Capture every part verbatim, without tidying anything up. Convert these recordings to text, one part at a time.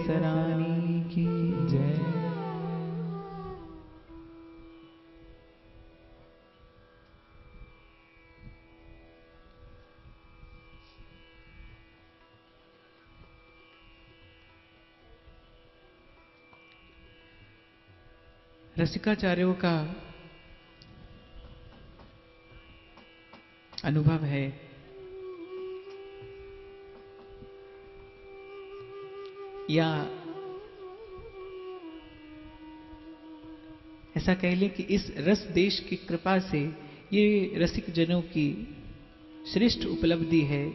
रसरानी की जय। रसिकाचार्यों का अनुभव है या ऐसा कह लें कि इस रस देश की कृपा से ये रसिक जनों की श्रेष्ठ उपलब्धि है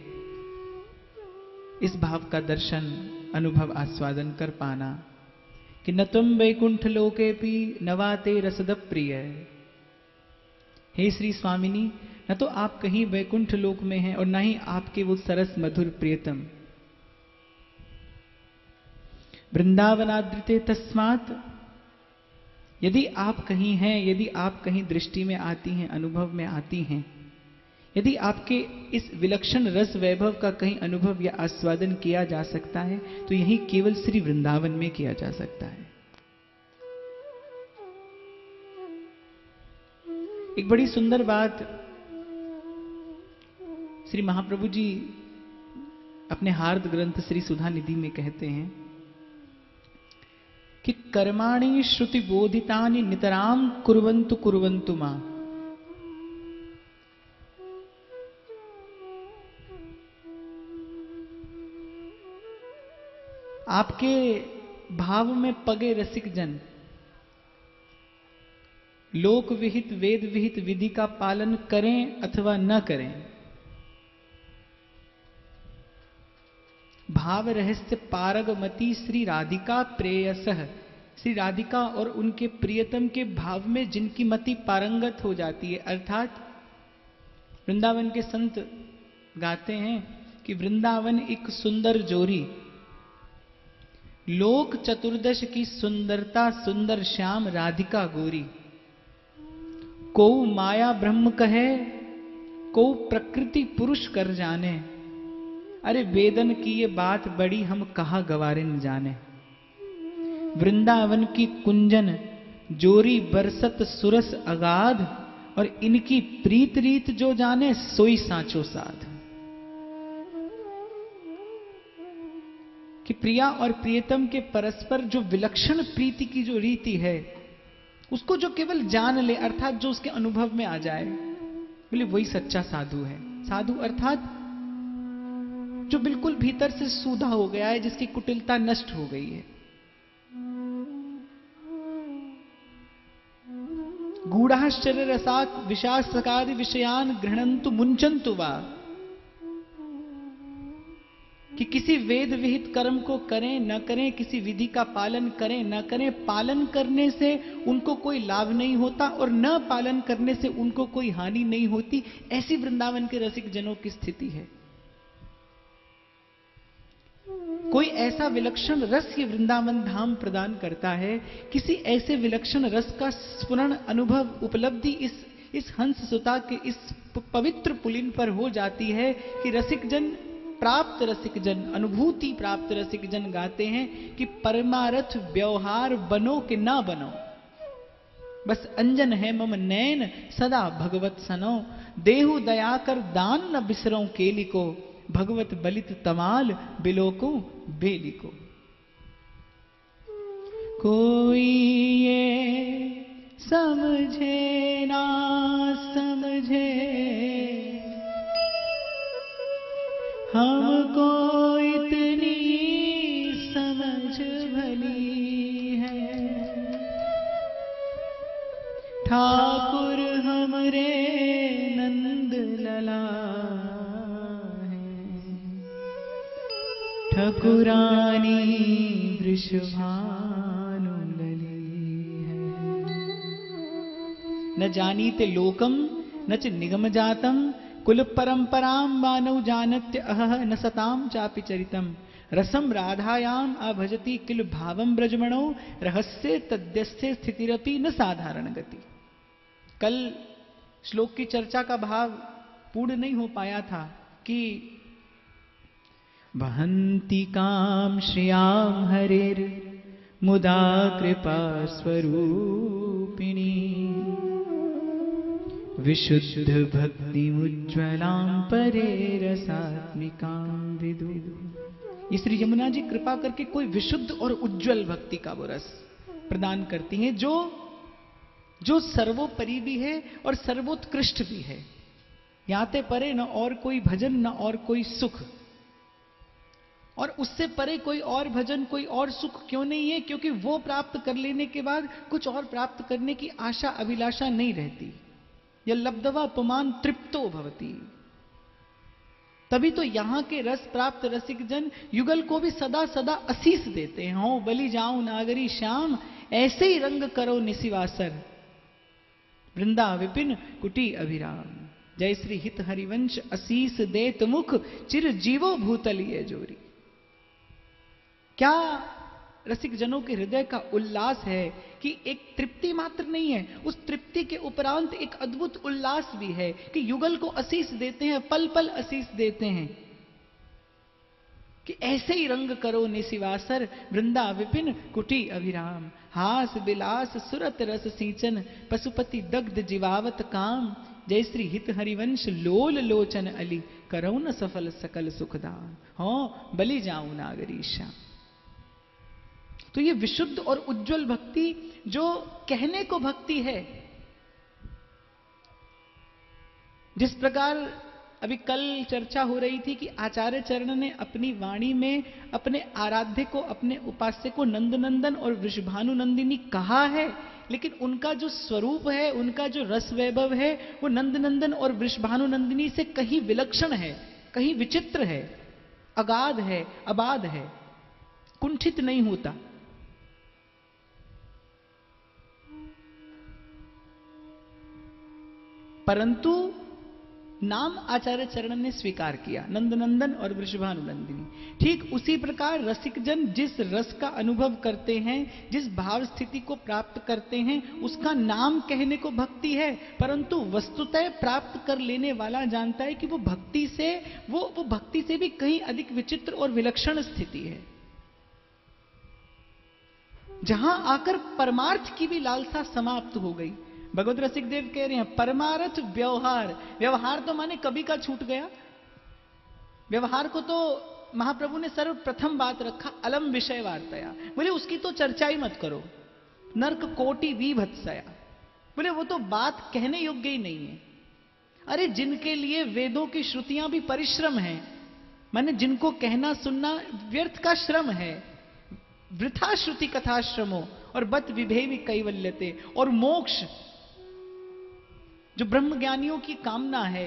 इस भाव का दर्शन अनुभव आस्वादन कर पाना कि न तुम वैकुंठ लोकेपि नवाते रसद प्रिय। हे श्री स्वामिनी, न तो आप कहीं वैकुंठ लोक में हैं और न ही आपके वो सरस मधुर प्रियतम। वृंदावनाद्रिते तस्मात्, यदि आप कहीं हैं, यदि आप कहीं दृष्टि में आती हैं, अनुभव में आती हैं, यदि आपके इस विलक्षण रस वैभव का कहीं अनुभव या आस्वादन किया जा सकता है तो यही केवल श्री वृंदावन में किया जा सकता है। एक बड़ी सुंदर बात श्री महाप्रभु जी अपने हार्द ग्रंथ श्री सुधा निधि में कहते हैं कि कर्माणि श्रुति बोधितानि नितराम कुर्वन्तु कुर्वन्तु मां। आपके भाव में पगे रसिक जन लोक विहित वेद विहित विधि का पालन करें अथवा न करें, भाव रहस्य पारगमती श्री राधिका प्रेयसः, श्री राधिका और उनके प्रियतम के भाव में जिनकी मति पारंगत हो जाती है, अर्थात वृंदावन के संत गाते हैं कि वृंदावन एक सुंदर जोरी, लोक चतुर्दश की सुंदरता सुंदर श्याम राधिका गोरी, को माया ब्रह्म कहे को प्रकृति पुरुष कर जाने, अरे वेदन की ये बात बड़ी हम कहा गवारे न जाने। वृंदावन की कुंजन जोरी बरसत सुरस अगाध, और इनकी प्रीत रीत जो जाने सोई सांचो साध। कि प्रिया और प्रियतम के परस्पर जो विलक्षण प्रीति की जो रीति है उसको जो केवल जान ले, अर्थात जो उसके अनुभव में आ जाए, बोले वही सच्चा साधु है। साधु अर्थात जो बिल्कुल भीतर से सूधा हो गया है, जिसकी कुटिलता नष्ट हो गई है। गूढ़ाश्चर्य रसात् विशासकादि विषयान गृह्णन्तु मुंचन्तु वा, कि किसी वेद विहित कर्म को करें न करें, किसी विधि का पालन करें न करें, पालन करने से उनको कोई लाभ नहीं होता और न पालन करने से उनको कोई हानि नहीं होती। ऐसी वृंदावन के रसिक जनों की स्थिति है। कोई ऐसा विलक्षण रस ये वृंदावन धाम प्रदान करता है, किसी ऐसे विलक्षण रस का स्फुरण अनुभव उपलब्धि इस इस हंस सुता के इस पवित्र पुलिन पर हो जाती है कि रसिक जन प्राप्त रसिक जन, अनुभूति प्राप्त रसिक जन गाते हैं कि परमारथ व्यवहार बनो कि ना बनो, बस अंजन है मम नैन सदा भगवत सनो, देहु दया कर दान न बिसरो केली को, भगवत बलित तमाल बिलोको बेली को। कोई ये समझे ना समझे हमको इतनी समझ भली है, ठाकुर हमरे नंद लला है, ठकुरानी वृषभानु लली है। न जानीते लोकम न च निगम जातम, कुल परंपराम मानव जानत्य अह न सताम चापि चरितम, रसम राधायाम अभजति किल भावम ब्रजमणो, रहस्य तद्यस्य स्थितिरपि न साधारण गति। कल श्लोक की चर्चा का भाव पूर्ण नहीं हो पाया था कि वहन्ति काम श्रियाम हरेर मुदा कृपा स्वरूपिणी विशुद्ध भक्ति उज्ज्वलां परे रसात्मिकां विदु। ये श्री यमुना जी कृपा करके कोई विशुद्ध और उज्ज्वल भक्ति का वो रस प्रदान करती हैं जो जो सर्वोपरि भी है और सर्वोत्कृष्ट भी है। याते परे न और कोई भजन न और कोई सुख, और उससे परे कोई और भजन कोई और सुख क्यों नहीं है? क्योंकि वो प्राप्त कर लेने के बाद कुछ और प्राप्त करने की आशा अभिलाषा नहीं रहती। यह लब्धवा पुमान तृप्तो भवती। तभी तो यहां के रस प्राप्त रसिक जन युगल को भी सदा सदा असीस देते हैं। हो बलि जाऊं नागरी श्याम, ऐसे ही रंग करो निशिवासर, वृंदा विपिन कुटी अभिराम। जय श्री हित हरिवंश असीस देत मुख, चिर जीवो भूतलिए जोरी। क्या रसिक जनों के हृदय का उल्लास है कि एक तृप्ति मात्र नहीं है, उस तृप्ति के उपरांत एक अद्भुत उल्लास भी है कि युगल को आशीष देते हैं, पल पल आशीष देते हैं कि ऐसे ही रंग करो निशिवासर, वृंदा विपिन कुटी अभिराम। हास बिलास सुरत रस सिंचन, पशुपति दग्ध जीवावत काम। जय श्री हित हरिवंश लोल लोचन अली, करो न सफल सकल सुखदान। हो बलि जाऊं नागरीशा। तो ये विशुद्ध और उज्जवल भक्ति जो कहने को भक्ति है, जिस प्रकार अभी कल चर्चा हो रही थी कि आचार्य चरण ने अपनी वाणी में अपने आराध्य को, अपने उपास्य को नंदनंदन और वृषभानु नंदिनी कहा है, लेकिन उनका जो स्वरूप है, उनका जो रस वैभव है, वो नंदनंदन और वृषभानु नंदिनी से कहीं विलक्षण है, कहीं विचित्र है, अगाध है, अबाध है, कुंठित नहीं होता। परंतु नाम आचार्य चरण ने स्वीकार किया, नंदनंदन और वृषभानु नंदिनी। ठीक उसी प्रकार रसिक जन जिस रस का अनुभव करते हैं, जिस भाव स्थिति को प्राप्त करते हैं, उसका नाम कहने को भक्ति है, परंतु वस्तुतः प्राप्त कर लेने वाला जानता है कि वो भक्ति से वो वो भक्ति से भी कहीं अधिक विचित्र और विलक्षण स्थिति है, जहां आकर परमार्थ की भी लालसा समाप्त हो गई। भगवत रसिक देव कह रहे हैं परमार्थ व्यवहार, व्यवहार तो माने कभी का छूट गया। व्यवहार को तो महाप्रभु ने सर्वप्रथम बात रखा अलम विषय वार्तया, बोले उसकी तो चर्चा ही मत करो। नर्क कोटि विभत्सया, बोले वो तो बात कहने योग्य ही नहीं है। अरे जिनके लिए वेदों की श्रुतियां भी परिश्रम है, माने जिनको कहना सुनना व्यर्थ का श्रम है, वृथा श्रुति कथाश्रमो और बत विभेवि कैवल्यते, और मोक्ष जो ब्रह्म ज्ञानियों की कामना है,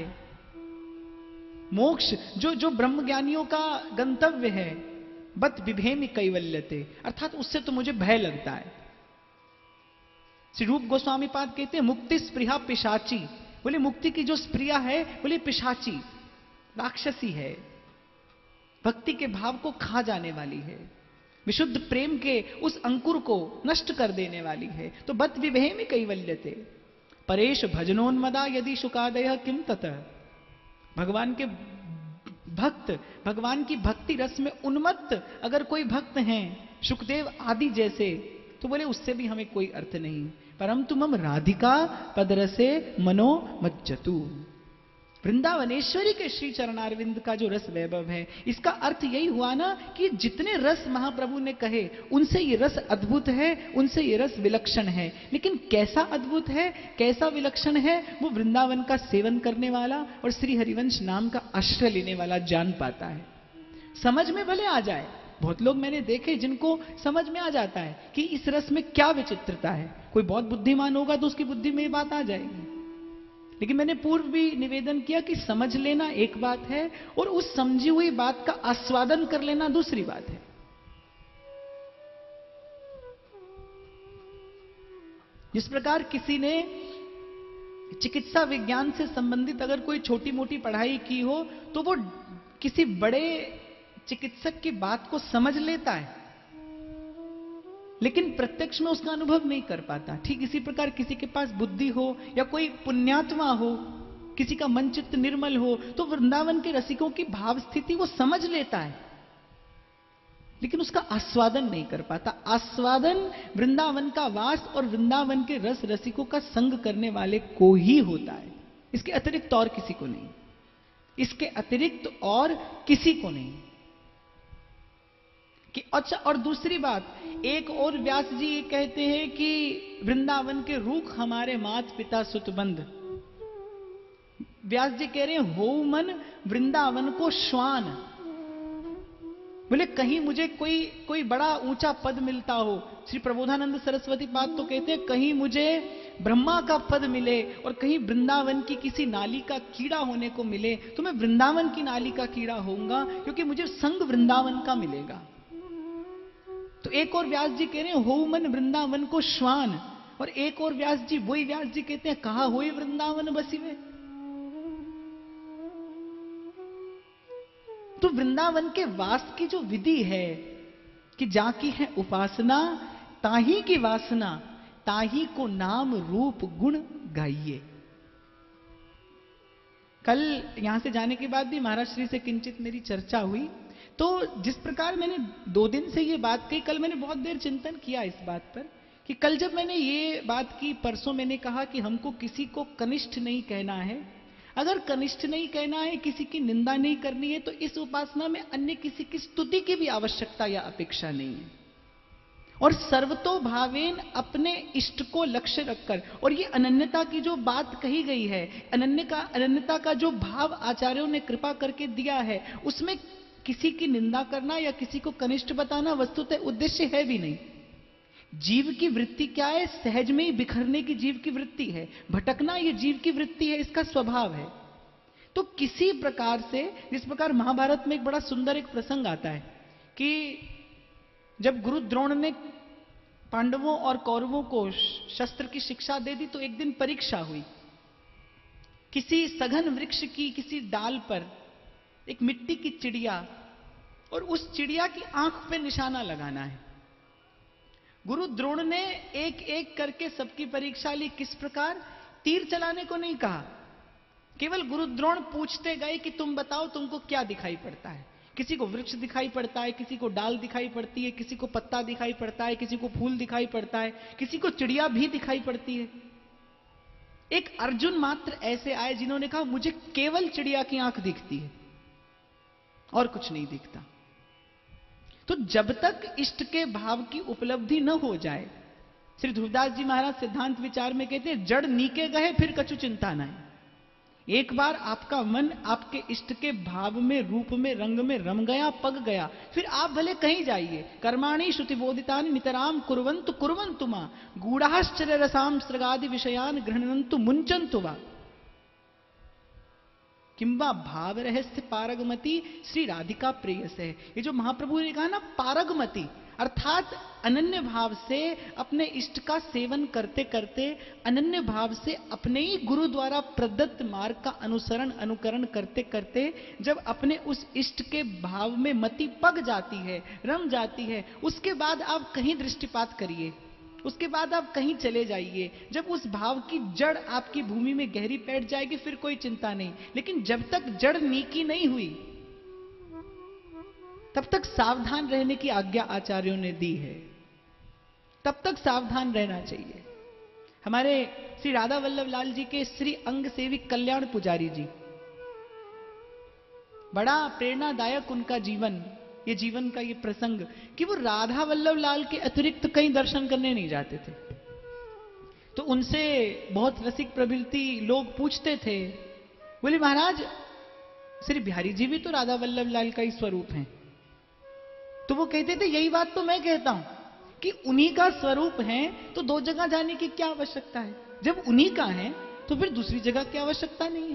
मोक्ष जो जो ब्रह्म ज्ञानियों का गंतव्य है, बत विभेमि कैवल्यते, अर्थात उससे तो मुझे भय लगता है। श्री रूप गोस्वामी पाद कहते हैं मुक्ति स्पृहा पिशाची, बोले मुक्ति की जो स्प्रिया है बोले पिशाची, राक्षसी है, भक्ति के भाव को खा जाने वाली है, विशुद्ध प्रेम के उस अंकुर को नष्ट कर देने वाली है। तो बत विभेमि कैवल्यते, परेश भजनोन्मदा यदि शुकादय किम ततः, भगवान के भक्त, भगवान की भक्ति रस में उन्मत्त अगर कोई भक्त हैं, शुकदेव आदि जैसे, तो बोले उससे भी हमें कोई अर्थ नहीं। परम तुमम राधिका पदरसे मनो मज्जतु, वृंदावनेश्वरी के श्री चरणारविंद का जो रस वैभव है, इसका अर्थ यही हुआ ना कि जितने रस महाप्रभु ने कहे उनसे ये रस अद्भुत है, उनसे ये रस विलक्षण है। लेकिन कैसा अद्भुत है, कैसा विलक्षण है, वो वृंदावन का सेवन करने वाला और श्री हरिवंश नाम का आश्रय लेने वाला जान पाता है। समझ में भले आ जाए, बहुत लोग मैंने देखे जिनको समझ में आ जाता है कि इस रस में क्या विचित्रता है। कोई बहुत बुद्धिमान होगा तो उसकी बुद्धि में ये बात आ जाएगी, लेकिन मैंने पूर्व भी निवेदन किया कि समझ लेना एक बात है और उस समझी हुई बात का आस्वादन कर लेना दूसरी बात है। जिस प्रकार किसी ने चिकित्सा विज्ञान से संबंधित अगर कोई छोटी मोटी पढ़ाई की हो तो वो किसी बड़े चिकित्सक की बात को समझ लेता है, लेकिन प्रत्यक्ष में उसका अनुभव नहीं कर पाता। ठीक इसी प्रकार किसी के पास बुद्धि हो या कोई पुण्यात्मा हो, किसी का मन चित्त निर्मल हो, तो वृंदावन के रसिकों की भाव स्थिति वो समझ लेता है, लेकिन उसका आस्वादन नहीं कर पाता। आस्वादन वृंदावन का वास और वृंदावन के रस रसिकों का संग करने वाले को ही होता है, इसके अतिरिक्त और किसी को नहीं, इसके अतिरिक्त और किसी को नहीं। कि अच्छा, और दूसरी बात, एक और व्यास जी ये कहते हैं कि वृंदावन के रूख हमारे मात पिता सुतबंध। व्यास जी कह रहे हैं हो मन वृंदावन को श्वान। बोले कहीं मुझे कोई कोई बड़ा ऊंचा पद मिलता हो। श्री प्रबोधानंद सरस्वती पाद तो कहते हैं कहीं मुझे ब्रह्मा का पद मिले और कहीं वृंदावन की किसी नाली का कीड़ा होने को मिले तो मैं वृंदावन की नाली का कीड़ा होऊंगा, क्योंकि मुझे संग वृंदावन का मिलेगा। तो एक और व्यास जी कह रहे हैं हो मन वृंदावन को श्वान, और एक और व्यास जी, वही व्यास जी कहते हैं कहा होई वृंदावन बसिवे। तो वृंदावन के वास की जो विधि है कि जाकी है उपासना, ताही की वासना, ताही को नाम रूप गुण गाइए। कल यहां से जाने के बाद भी महाराज श्री से किंचित मेरी चर्चा हुई, तो जिस प्रकार मैंने दो दिन से ये बात कही, कल मैंने बहुत देर चिंतन किया इस बात पर कि कल जब मैंने ये बात की, परसों मैंने कहा कि हमको किसी को कनिष्ठ नहीं कहना है। अगर कनिष्ठ नहीं कहना है, किसी की निंदा नहीं करनी है, तो इस उपासना में अन्य किसी की स्तुति की भी आवश्यकता या अपेक्षा नहीं है। और सर्वतो भावेन अपने इष्ट को लक्ष्य रखकर, और ये अनन्यता की जो बात कही गई है, अनन्य का अनन्यता का जो भाव आचार्यों ने कृपा करके दिया है, उसमें किसी की निंदा करना या किसी को कनिष्ठ बताना वस्तुतः उद्देश्य है भी नहीं। जीव की वृत्ति क्या है? सहज में ही बिखरने की जीव की वृत्ति है, भटकना ये जीव की वृत्ति है, इसका स्वभाव है। तो किसी प्रकार से, जिस प्रकार महाभारत में एक बड़ा सुंदर एक प्रसंग आता है कि जब गुरु द्रोण ने पांडवों और कौरवों को शस्त्र की शिक्षा दे दी, तो एक दिन परीक्षा हुई। किसी सघन वृक्ष की किसी डाल पर एक मिट्टी की चिड़िया, और उस चिड़िया की आंख पे निशाना लगाना है। गुरु द्रोण ने एक एक करके सबकी परीक्षा ली। किस प्रकार? तीर चलाने को नहीं कहा, केवल गुरु द्रोण पूछते गए कि तुम बताओ तुमको क्या दिखाई पड़ता है। किसी को वृक्ष दिखाई पड़ता है, किसी को डाल दिखाई पड़ती है, किसी को पत्ता दिखाई पड़ता है, किसी को फूल दिखाई पड़ता है, किसी को चिड़िया भी दिखाई पड़ती है। एक अर्जुन मात्र ऐसे आए जिन्होंने कहा मुझे केवल चिड़िया की आंख दिखती है और कुछ नहीं दिखता। तो जब तक इष्ट के भाव की उपलब्धि न हो जाए, श्री ध्रुवदास जी महाराज सिद्धांत विचार में कहते हैं जड़ नीके गए फिर कछु चिंता न है। एक बार आपका मन आपके इष्ट के भाव में, रूप में, रंग में रम गया, पग गया, फिर आप भले कहीं जाइए। कर्माणि श्रुतिबोधितानि नितराम कुर्वन्तु कुर्वन्तु मा गूढ़ाश्चर्य रसाम सृगादि विषयान गृह्णन्तु मुंचन्तु वा किंबा भाव रहस्य पारगमति श्री राधिका प्रेयस है। ये जो महाप्रभु ने कहा ना पारगमति, अर्थात अनन्य भाव से अपने इष्ट का सेवन करते करते, अनन्य भाव से अपने ही गुरु द्वारा प्रदत्त मार्ग का अनुसरण अनुकरण करते करते, जब अपने उस इष्ट के भाव में मति पग जाती है, रम जाती है, उसके बाद आप कहीं दृष्टिपात करिए, उसके बाद आप कहीं चले जाइए। जब उस भाव की जड़ आपकी भूमि में गहरी बैठ जाएगी फिर कोई चिंता नहीं। लेकिन जब तक जड़ नीकी नहीं हुई तब तक सावधान रहने की आज्ञा आचार्यों ने दी है, तब तक सावधान रहना चाहिए। हमारे श्री राधा वल्लभ लाल जी के श्री अंग सेविक कल्याण पुजारी जी, बड़ा प्रेरणादायक उनका जीवन, ये जीवन का ये प्रसंग कि वो राधा वल्लभ लाल के अतिरिक्त कहीं दर्शन करने नहीं जाते थे। तो उनसे बहुत रसिक प्रवृत्ति लोग पूछते थे, बोले महाराज श्री बिहारी जी भी तो राधा वल्लभ लाल का ही स्वरूप हैं। तो वो कहते थे यही बात तो मैं कहता हूं कि उन्हीं का स्वरूप है तो दो जगह जाने की क्या आवश्यकता है। जब उन्हीं का है तो फिर दूसरी जगह की आवश्यकता नहीं है।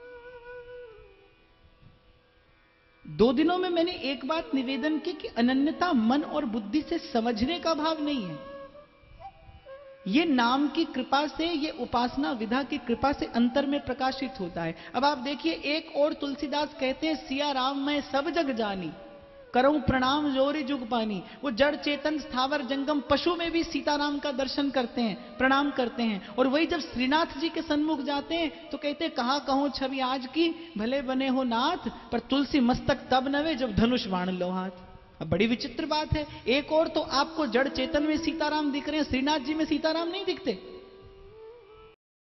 दो दिनों में मैंने एक बात निवेदन की कि अनन्यता मन और बुद्धि से समझने का भाव नहीं है। ये नाम की कृपा से, ये उपासना विधा की कृपा से अंतर में प्रकाशित होता है। अब आप देखिए, एक और तुलसीदास कहते हैं सिया राम मैं सब जग जानी, करऊं प्रणाम जोरी जुग पानी। वो जड़ चेतन स्थावर जंगम पशु में भी सीताराम का दर्शन करते हैं, प्रणाम करते हैं। और वही जब श्रीनाथ जी के सन्मुख जाते हैं तो कहते हैं कहां कहूं छवि आज की, भले बने हो नाथ, पर तुलसी मस्तक तब नवे जब धनुष बाण लो हाथ। अब बड़ी विचित्र बात है, एक और तो आपको जड़ चेतन में सीताराम दिख रहे हैं, श्रीनाथ जी में सीताराम नहीं दिखते।